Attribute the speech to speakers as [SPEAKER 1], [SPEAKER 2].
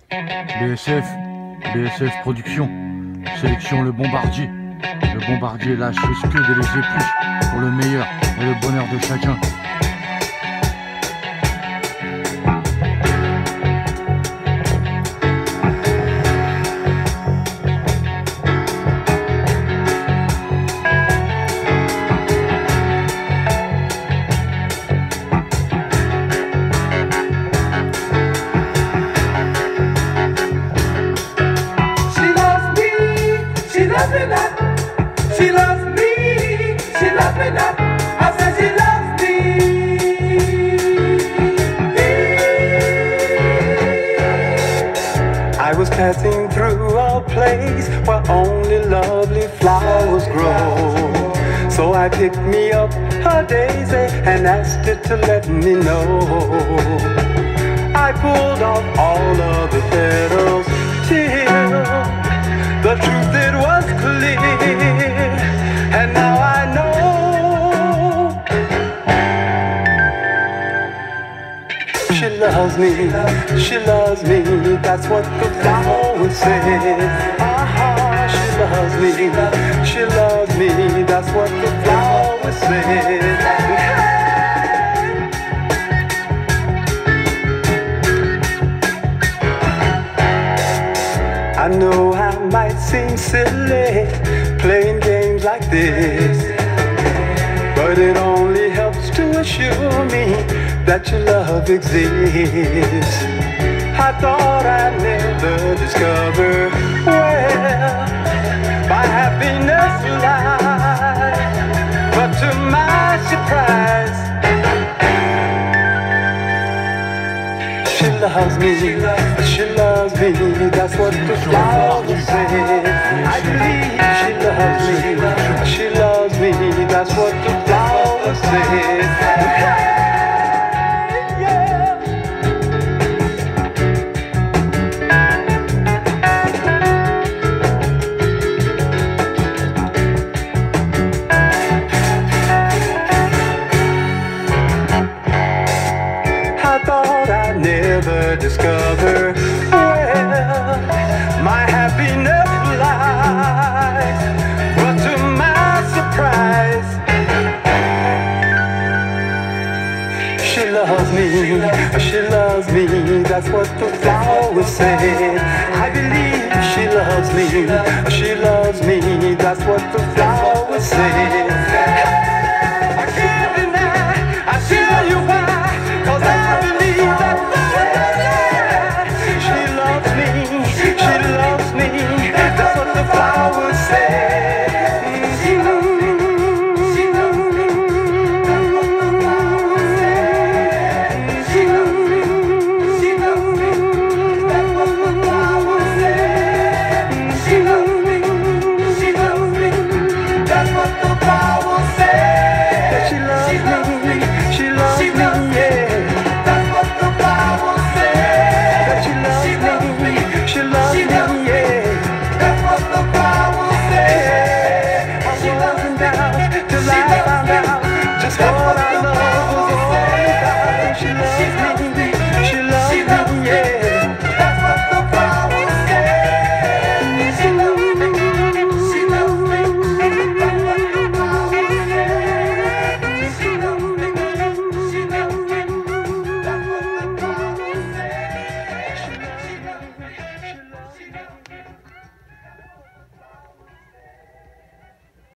[SPEAKER 1] BSF, BSF Production, sélection Le Bombardier. Le Bombardier lâche ce que des les épluches pour le meilleur et le bonheur de chacun.
[SPEAKER 2] She loves me, she loves me not. I said she loves me. I was passing through a place where only lovely flowers grow. So I picked me up a daisy and asked it to let me know. I pulled off all of the petals till the truth it was clear, and now I know she loves me, that's what the flowers say. She loves me, that's what the flowers say. I know I might seem silly playing games like this, but it only helps to assure me that your love exists. I thought I'd never discover where my happiness lies, but to my surprise, she loves me, that's what the flowers say. I believe she loves me, that's what the flowers say. I thought I'd never discover where my happiness lies, but to my surprise, she loves me, that's what the flowers say. I believe she loves me, that's what the flowers say.